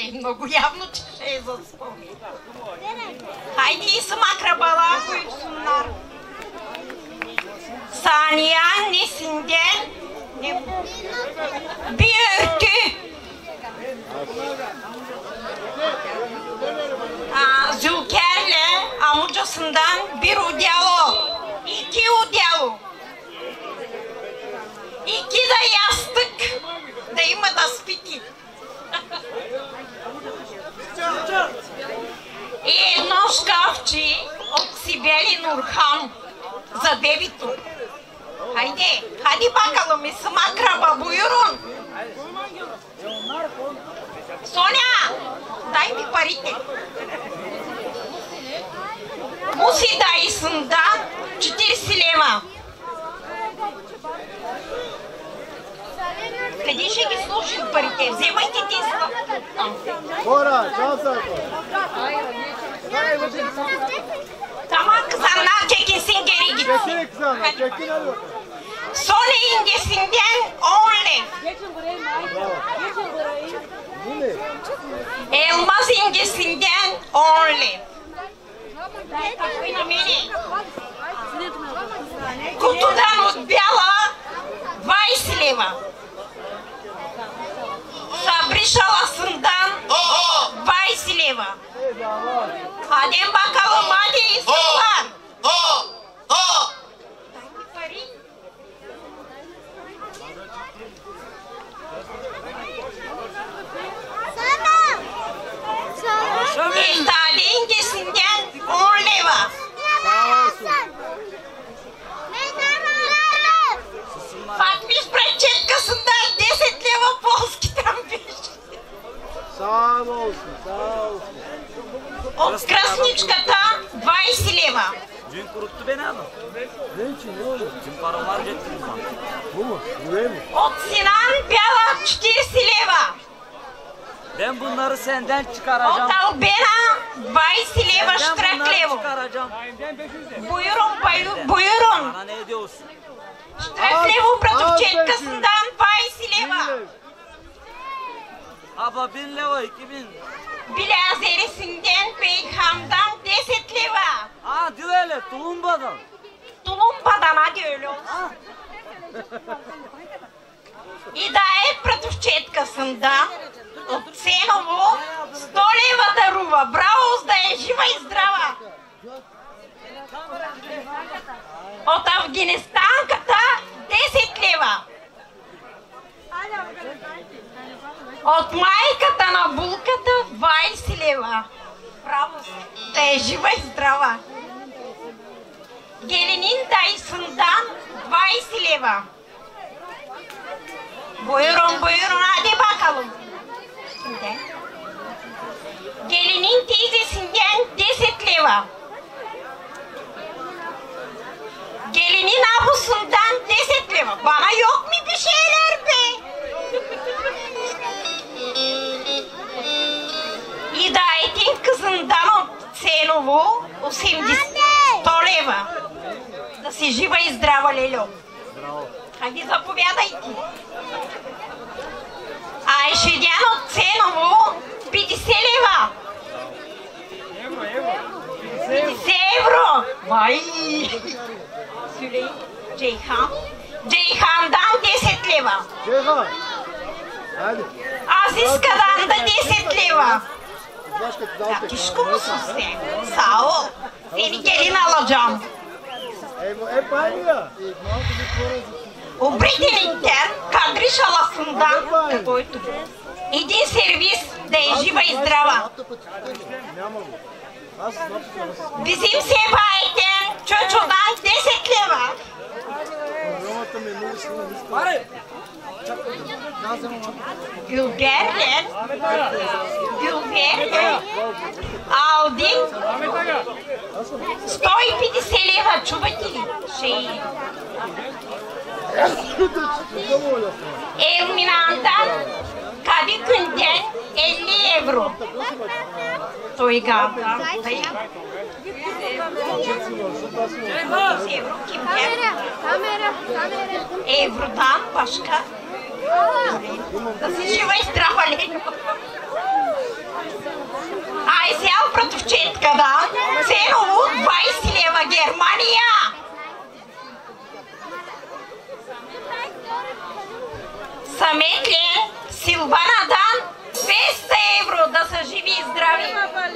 и много явно, че ще е за спомен. Хайде и съм акрабала, които съм нар. Saniye annesinden büyüktü. Zülker'le amcasından bir udyalı, iki udyalı, iki de yastık, da ima da spiti. И едно шкафче от Сибел и Нурхан за бебито. Hadi bakalım isim akraba buyurun. Sonya, дай mi parite. Musi dayısından 40 лева. Къде ще ги слушат парите? Вземайте ти там. Хора, часа. Tamam kızanlar çekinsin geri gitsin. Çekin kızanlar, çekin hadi bakalım. Son incesinden 10 lev. Geçin burayı Mayda. Geçin burayı. Bu ne? Elmas incesinden 10 lev. Kutudan utbjala 20 leva. Sabri şalasından 20 leva. Hadi bakalım hadi istiyorlar. İhtali incesinden 10 leva. Fatmiş Bratçetkasından 10 leva polski trampiş. Sağ olsun, sağ olsun. От красничката 20 лева. Dün kuruttu beni ama. Ne için, ne oldu? Dün paramı harcattınız bana. Bu mu? Buraya mı? От Sinan Bela 40 leva. Ben bunları senden От çıkaracağım. Albena 20 leva Ben штраф bunları лево. çıkaracağım. Buyurun buyurun. Bana ne ediyorsun? Штраф лево Bratçetkasından 20 leva. Aba 1000 lira 2000. Bilazerisinden Beyham'dan 10 leva. Ha diyor öyle tulumbadan. Tulumbadan hadi öyle olsun. Идае Братовчеткасından от Ценово 100 лева дарува. Браво, да е жива и здрава. От Афганистанката 10 лева. От майката на булката 20 лева. Браво, да е жива и здрава. Gelinin dayısından 20 leva. Buyurun buyurun hadi bakalım. Şimdi. Gelinin teyzesinden 10 leva. Gelinin abusundan 10 leva. Bana yok mu bir şeyler be? Hidayetin kızından от Ценово 100 лева. Да си жива и здрава, Лелю. Хайде, заповядайте. Айшедян от Ценово 50 лева. 50 евро. Vay. Ceyhan. Ceyhan'dan 10 leva. Ceyhan. Hadi. Azizka'dan da 10 leva. Başka kız al. Yakışıklı mısın sen? Sağ ol. Seni gelin alacağım. Hep aynı ya. Обрителите кадри шаласından един сервис да е жива и здрава. Bizim Seba'yken çocuğundan 10 leva. Gülger'le aldın 150 leva, чувате ли? Elmina'dan Kadıköy'den 50 evro. Toygar'dan da evro kimden? Evro'dan başka. Da си жива и здрава, Лелю. на Германия. Саметле, Силвана Дан, 200 евро, да са живи и здрави.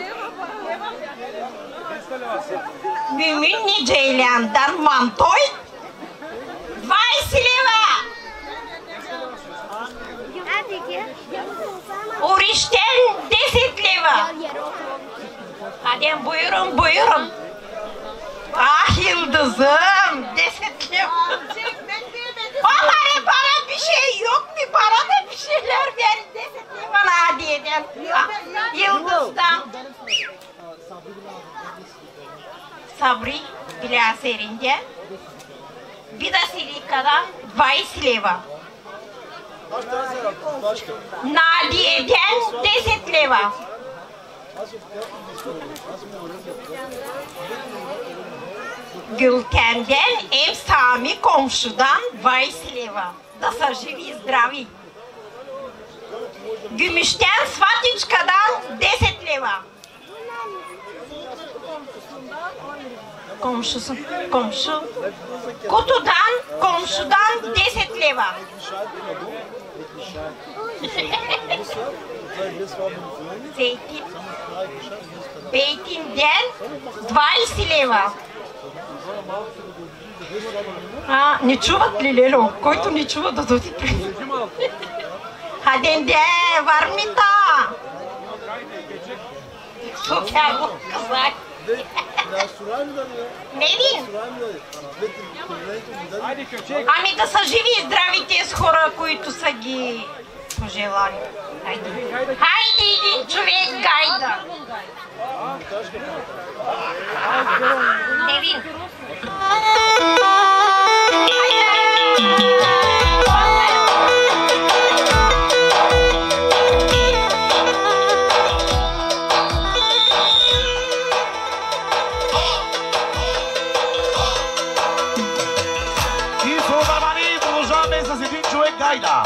Мюминни Джейлян Дарман, той 20 лева. Орищен 10 лева. Adem buyurun buyurun. Ah Yıldızım 10 lira. Vallahi bana bir şey yok mu? Bana da bir şeyler verin 10 lira bana hediyeden. Yıldız'dan. Sabri Bilaserinde. Bir de Silika'dan 20 lira. Nadiye'den 10 lira. Gülten'den ev Sami komşudan 20 lira. Da са живи и здрави. Gümüşten Svatiçka'dan 10 lira. Komşu. Kutudan, komşudan 10 lira. Zeytinden 20 лева. Не чуват ли, Лело? Който не чува да дойде при. Хаденде, вармита! Супер го казах. Не ли? Ами да са живи и здрави тези хора, които са ги пожелали. Хайде един човек гайда. Невин. И Солдавани продължаваме с един човек гайда.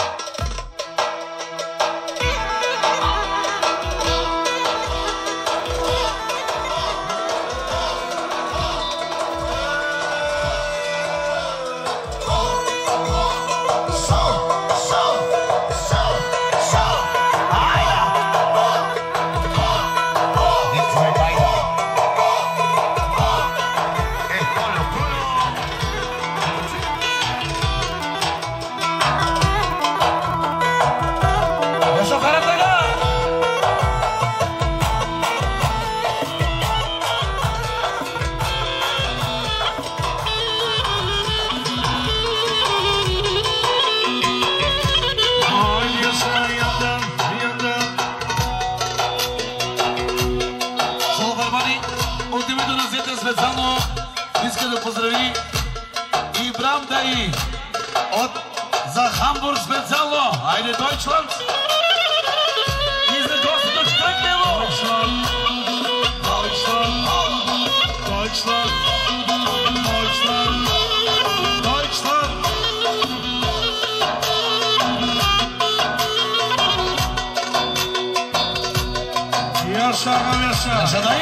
Иска да поздрави и Брамдай за Хамбург специално. Айде, Дойчланд! И за гостите от Штръкнево! Дойчланд! Яша, дай!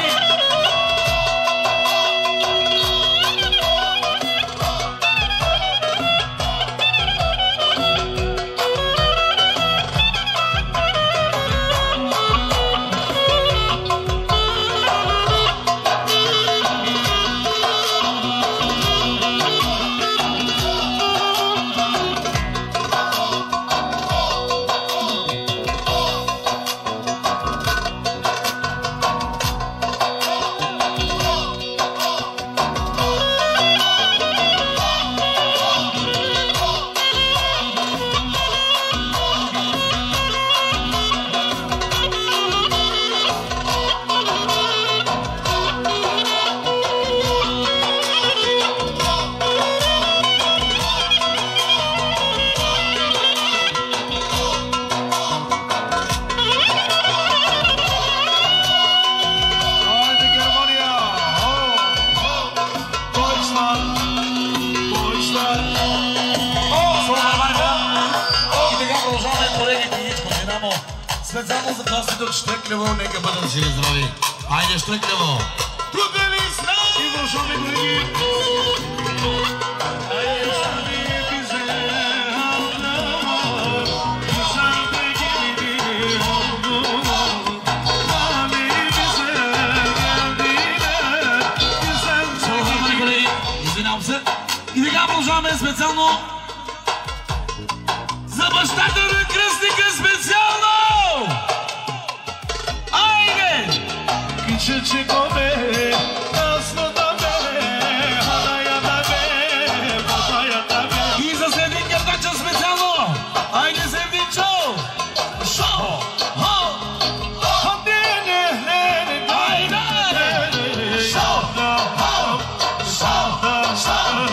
Специално за гостите от Штръклево, нека бъдат живи здрави. Айде, Штръклево! Тук ли сме? Продължаваме, колеги. И така продължаваме специално за бащата на кръстника специално! Айде! Кичичи гоме, тасно да бе, ханая да бе, водая да бе. И за Севдин Къртача специално! Айде Севдинчо! Шо! Хо! Айде! Шо! Хо! Шо!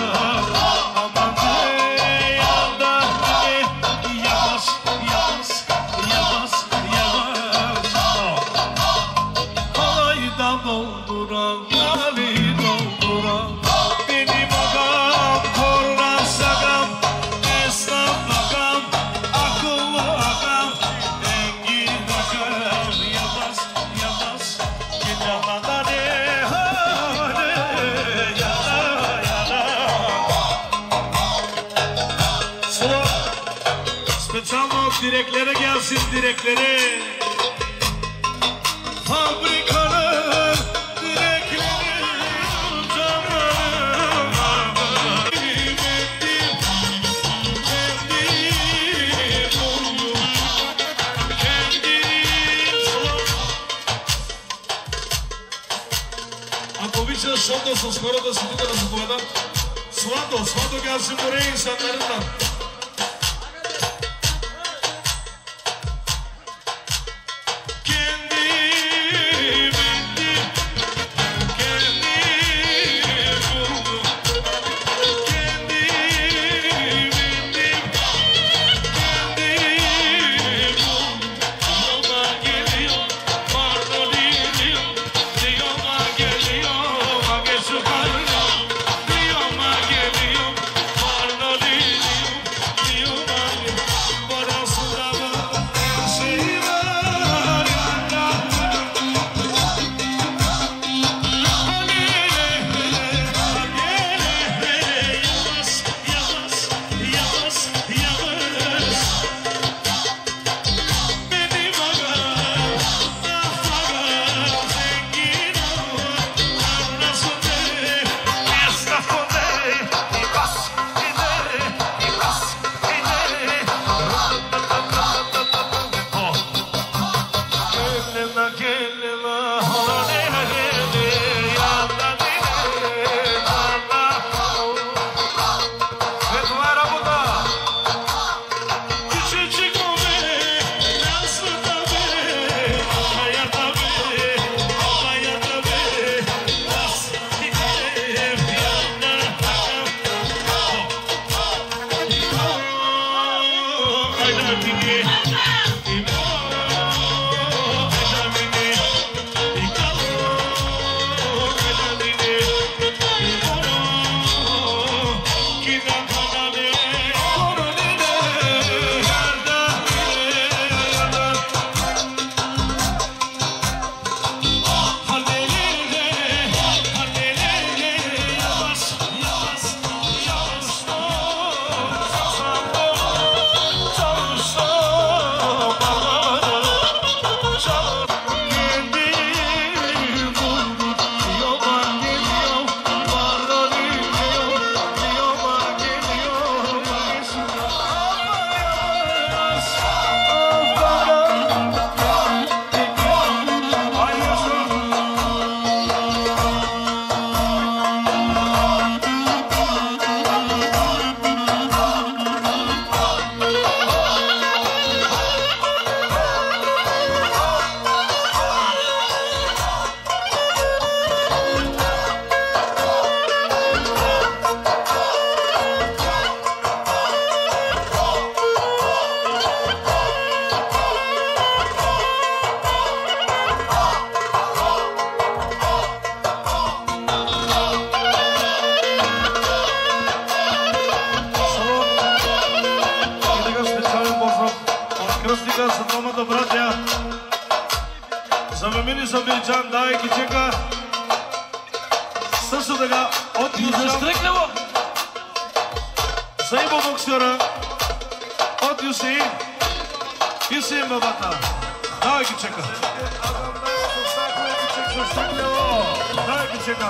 Direklere gelsin direklere. Fabrikanın direkleri canlarım. Ако обичаш, защото с хората си тук да заповедат. Свато gelsin buraya insanlarından. Също така от Юстрекнево. Заимо боксера от Юсеин. Юсеин бабата. Давай ги чека. Давай ги чека.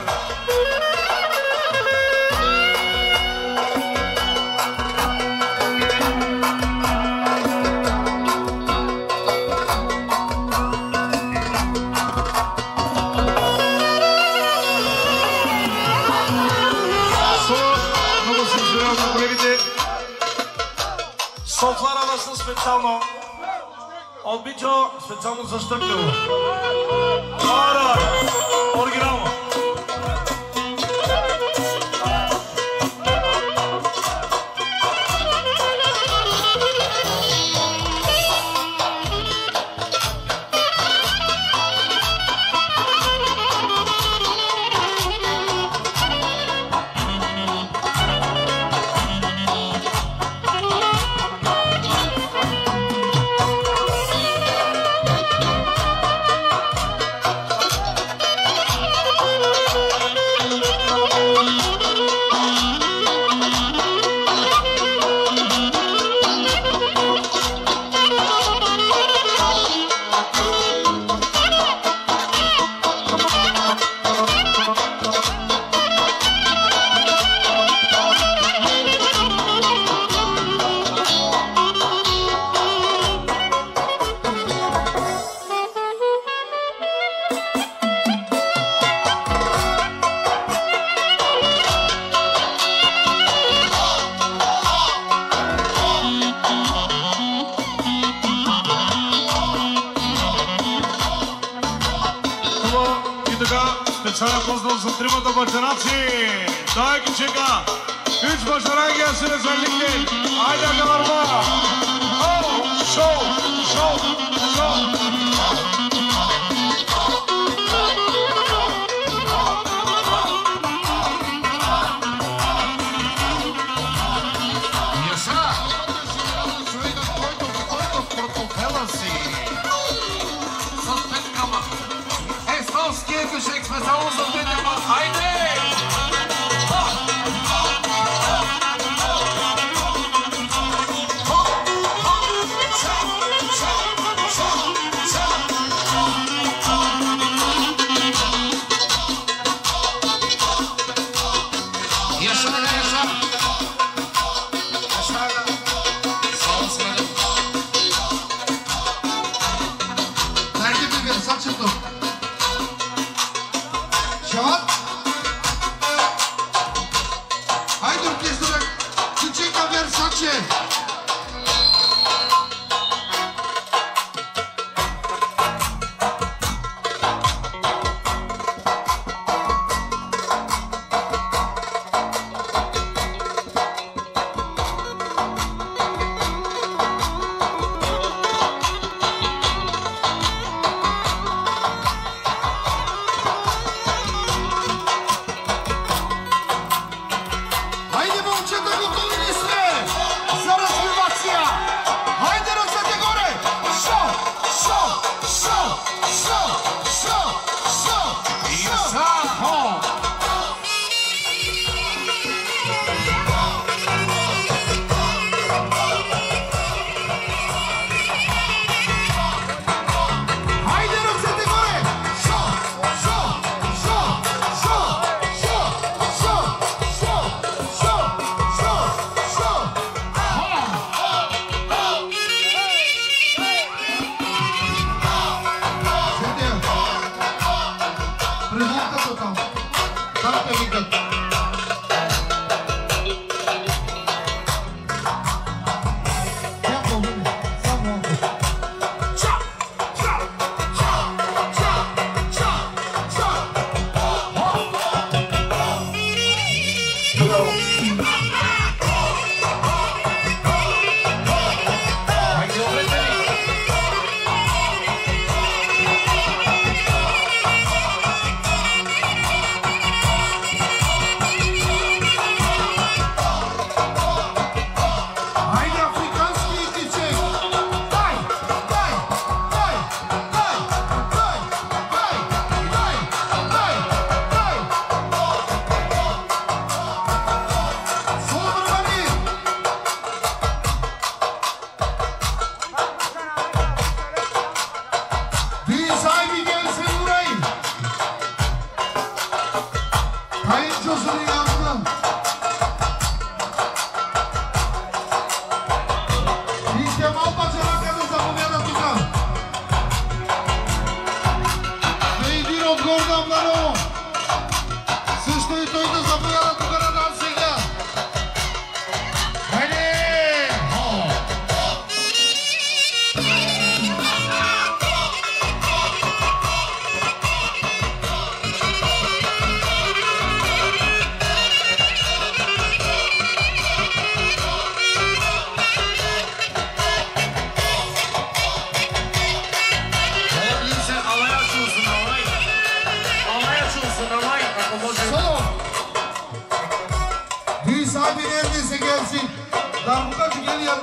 Софлара съм специално от Бичо, специално за Штъркево. Ара, оригинално. Специален поздрав за тримата бачанаци. Дай ги чека. Üç başaran gelsin özellikle. Haydi akalarına. Oh, show, show, show. Специално за двете ма. Хайде! Дайте ми версачето. Шават?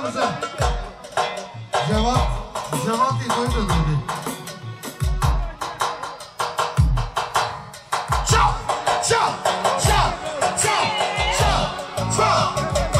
bize. Cevat değil, oyun da değil. Çal, çal, çal, çal, çal, çal.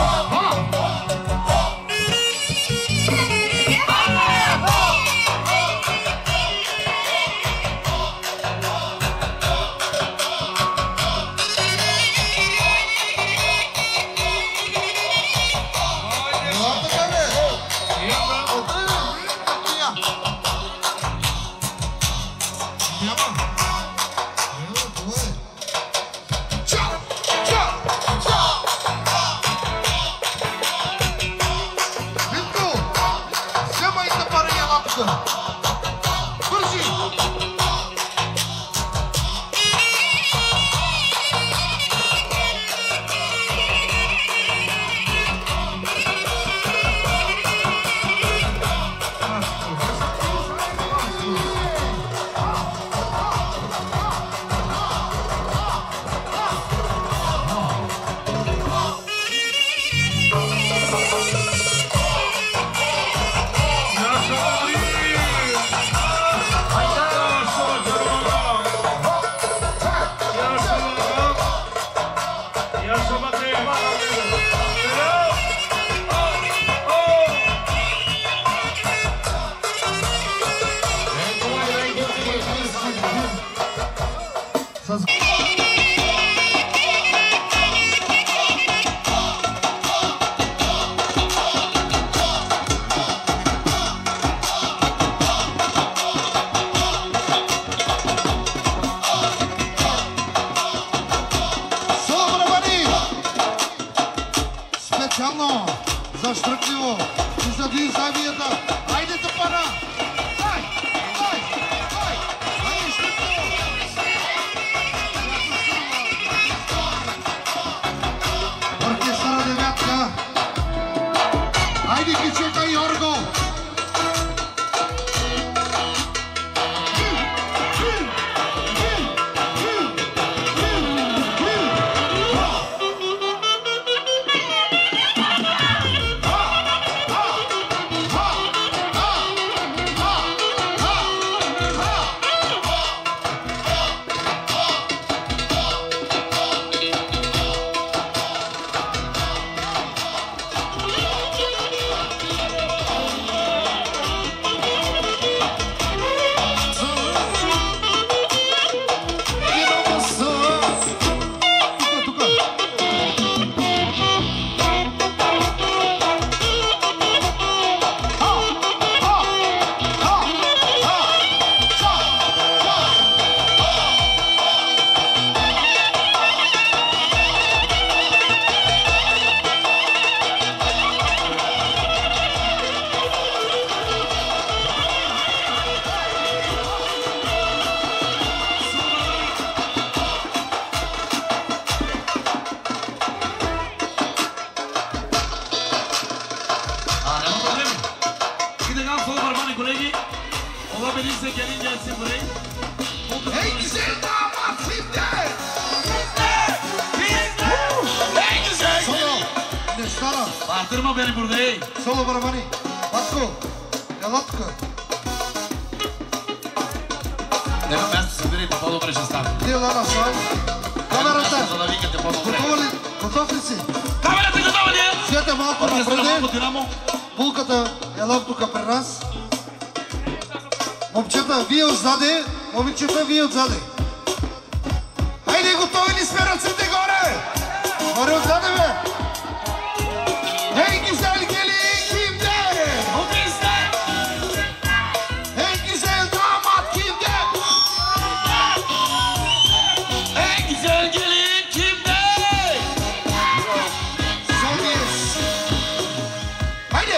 Bağırtırma beni burada ey. Solo barabani. Batko. Galatko. Nema място се бери, по-добре ще стане. Ти Лана сам. Камерата. За да викате по-добре. Готов ли си? Камерата готова ли е? Свете малко напреде. Булката е лав тук при нас. Момчета, вие отзаде. Момичета, вие отзаде. Хайде, готови ли сме, ръцете горе? Горе отзаде, бе. Hey güzel gelin kimde? O bizde. Hey güzel damat kimde? En güzel gelin kimde? Son yes. Haydi.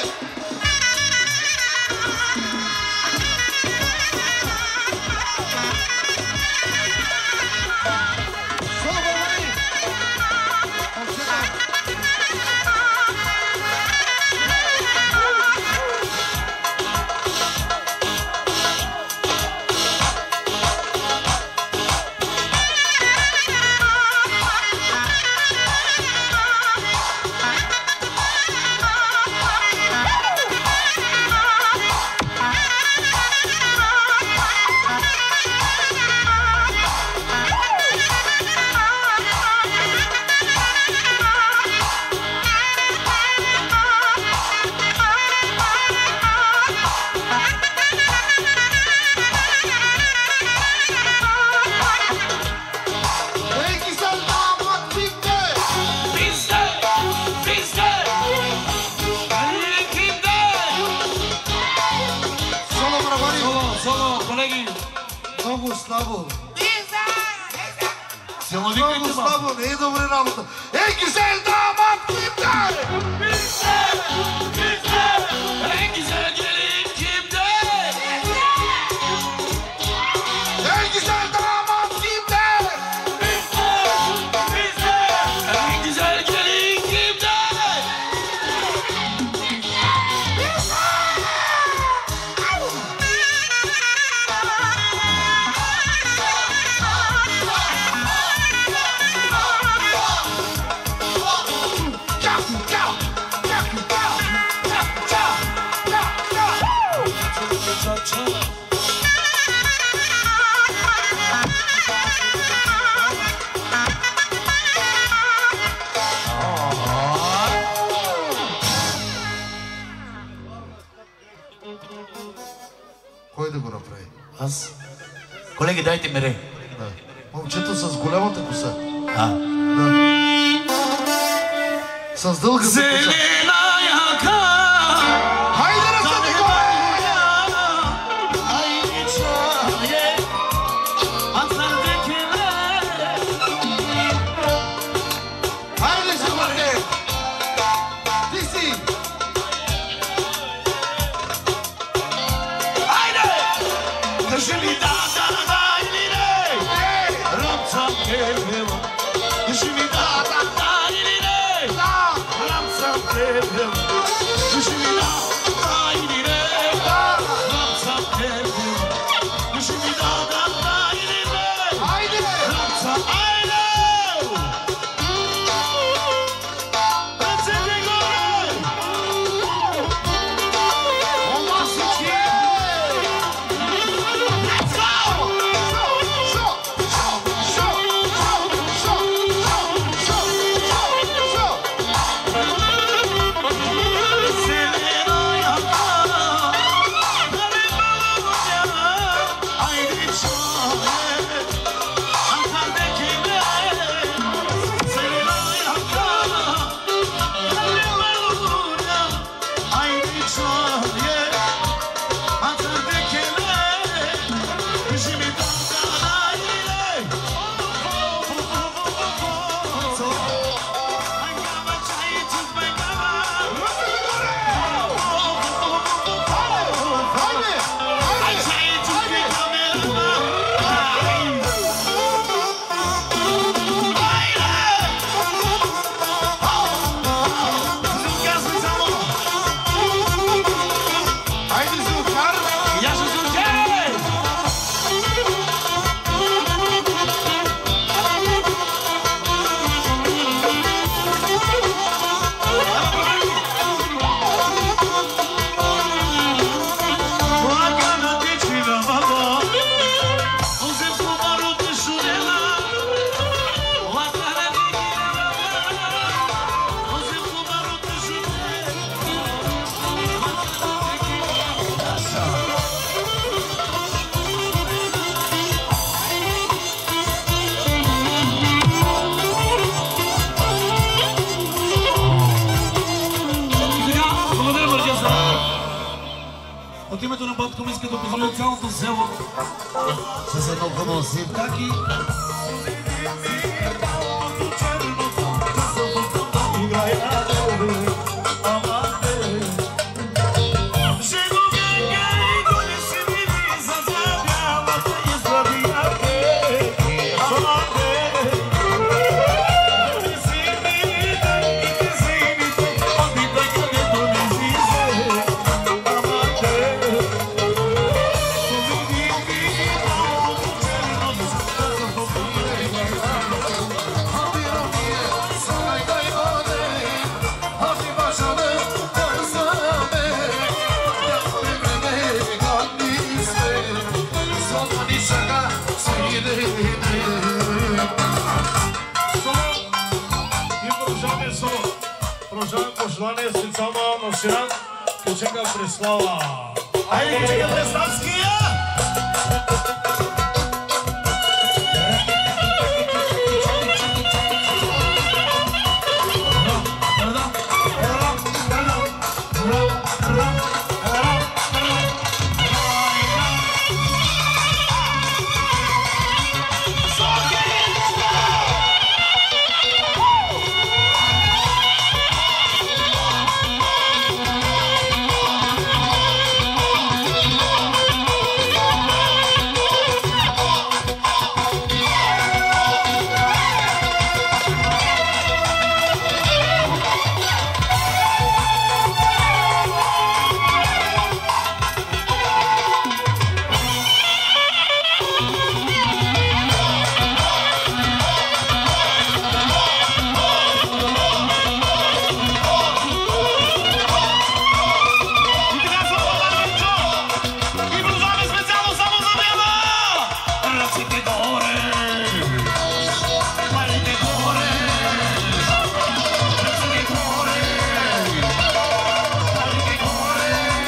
Solo barabani. много слабо. Само викайте Много малко. слабо, не е добре работа. Ей, Гизел, да, матките! Ей, Гизел, gelin kimde? Ей, Гизел, да, матките! Ей, Gizem, gelin kimde? Кой да го направи? Аз. Колеги, дайте ми рей. Да. Момчето с голямата коса. А. Да. С дългата коса. Зелена яка. Хайде, ръцете горе! Хайде, шумате! Ти си! От името на Батком иска да поздравя цялото село С едно хубаво сивтаки. Желание специално на Сиран, Кичека Преслава. Айде, Кичека Преславския! bracite gore, palite gore, bracite gore, palite gore.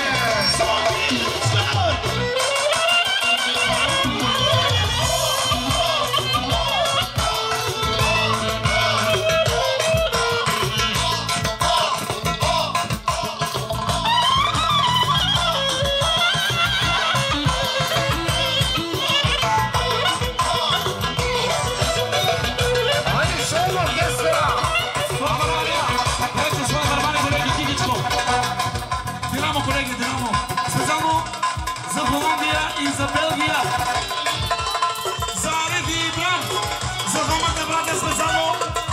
За Белгия, за Реди и Бран, за двамата братя специално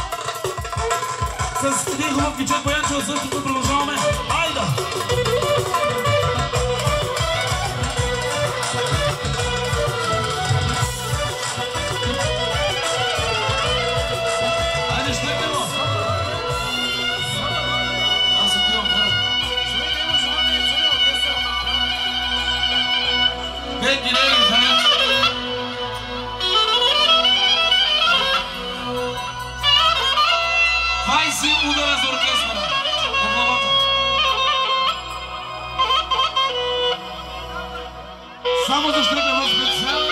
с един хубав кичет Боянчо, същото продължаваме. Айда! Айде, щекне го! Аз отивам хора. Thank you, ladies, man. Vai si udara за оркестъра. По главата. Само за щекава специално.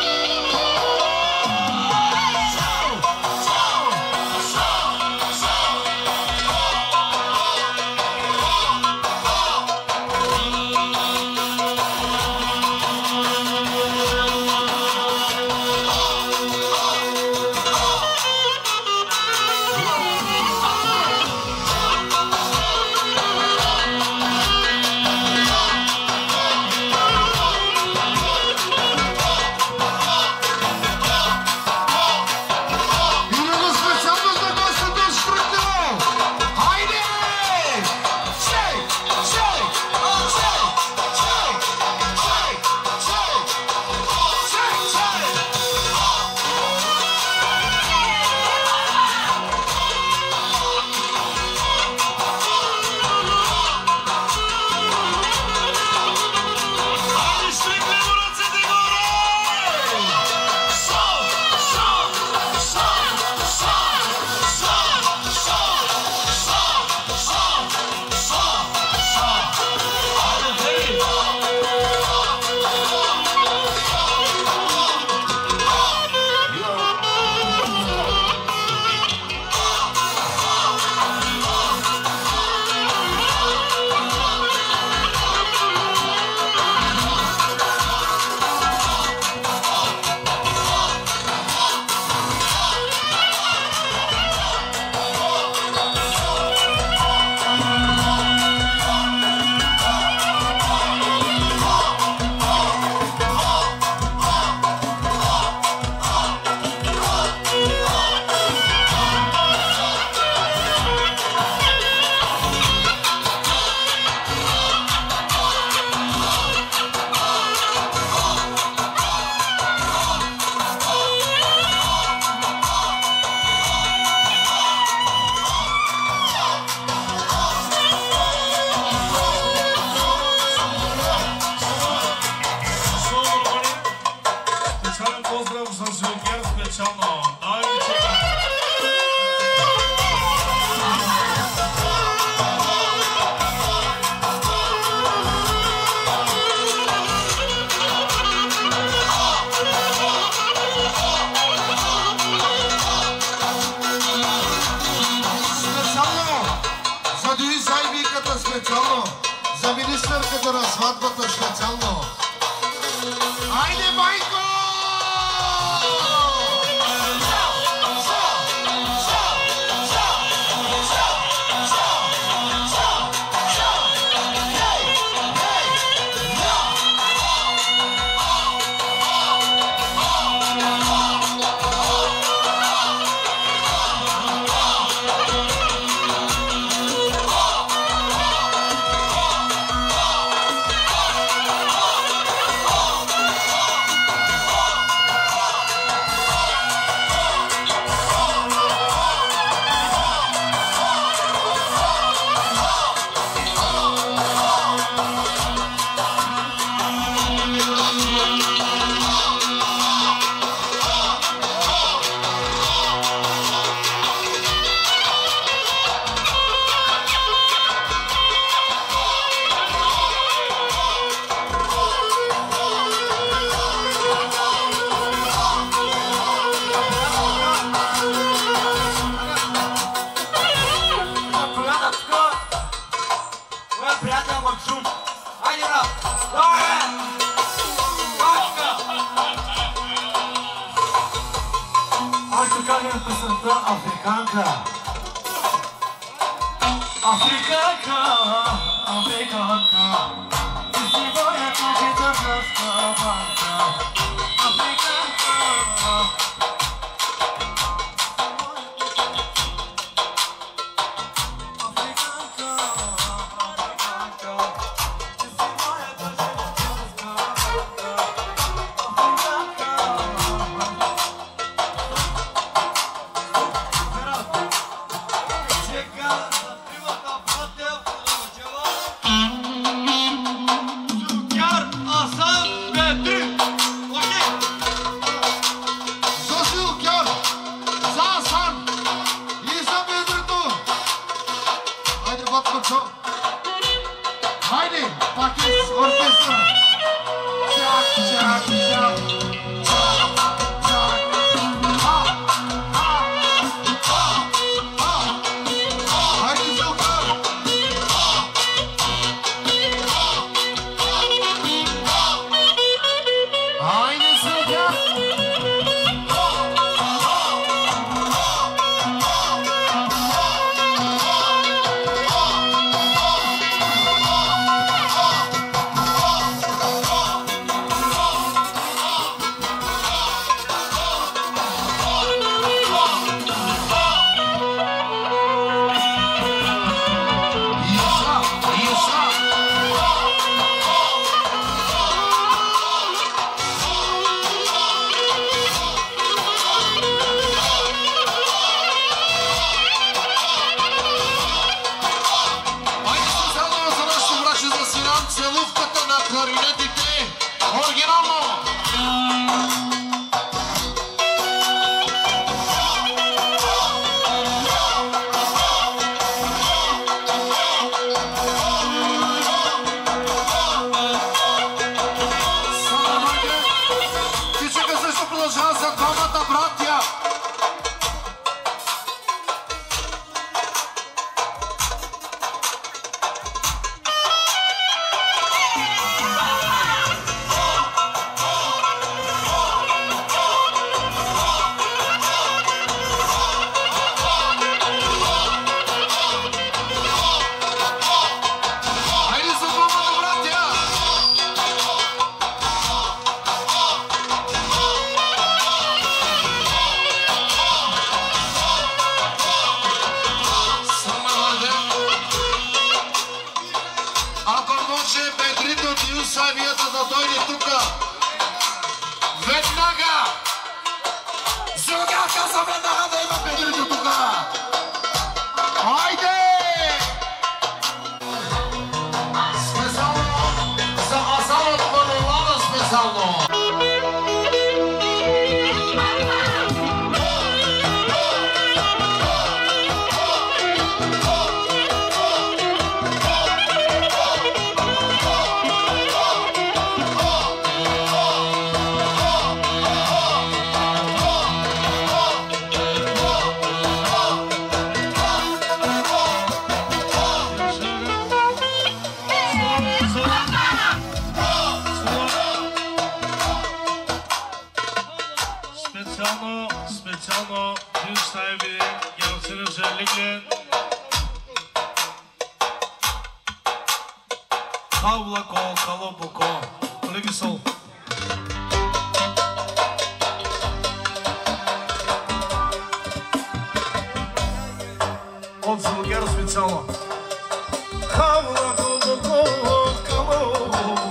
Специално за министърката на сватбата специално. Айде, майко! Мальчука песента Африканка. Африканка, Африканка. Ты сегодня тоже дорожка банка. Африканка. Haydi, Pakis Orkestra. Çak, çak, çak. Çak, çak. Ha, ha, ha, ha. Haydi Zulkan. Haydi Zulkan. Целувката на кларинетите, оригинално! Тичека също продължава за двамата братя. Савията да дойде тука. Веднага! Сега каза веднага да има Педрито тука. Хайде! Специално за Азар от Панелана специално. Специално Дюнстайви, Герцена Жерлиглен, Хавлако, Калопоко, Легисол. От Зелгер специално. Хавлако, Калопоко.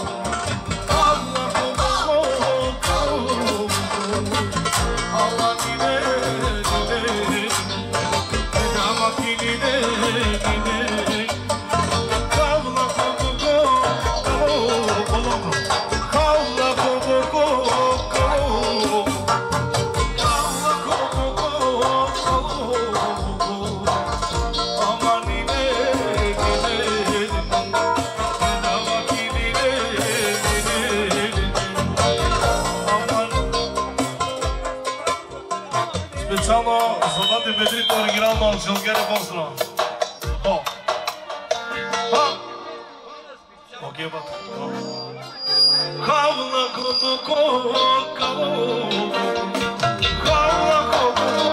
Специално за двата Петрито оригинално от Жилгера Бостро. О! Окей, бат. Хавла, кото, ко, кало. Хавла, кото,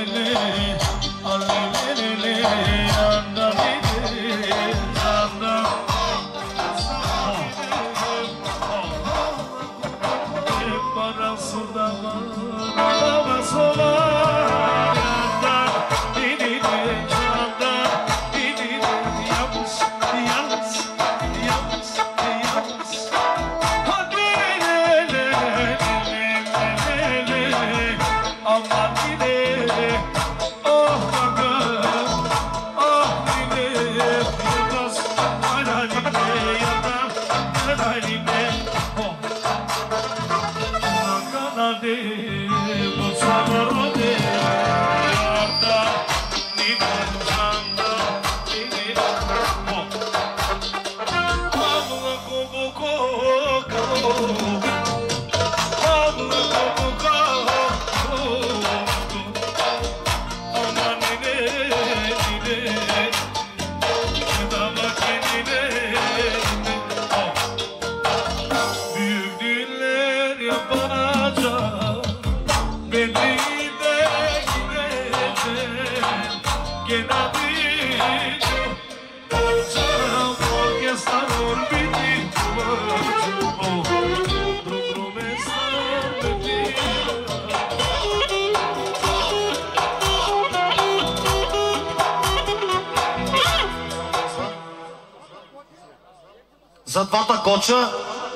За двата коча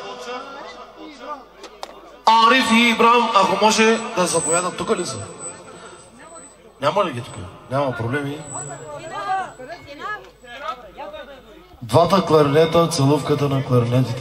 Ариф и Ибрам, ако може да заповядат тук ли са? Няма ли ги тук? Няма проблеми. Двата кларинета, целувката на кларинетите.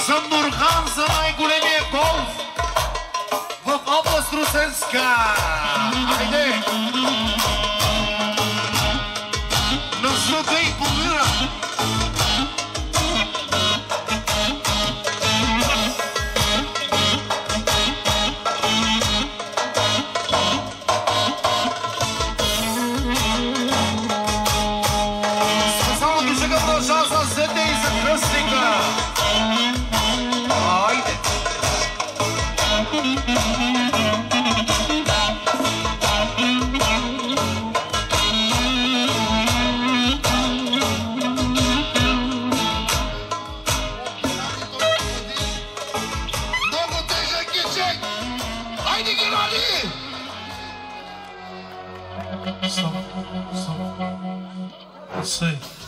за Нурхан, за най-големия голф в област Русенска. Айде! На звука и помира. Специално душека продължава за Зете и за Кръстника. Айде! Много тежък е чек! Айде, Геннадий! Стоп. Сей.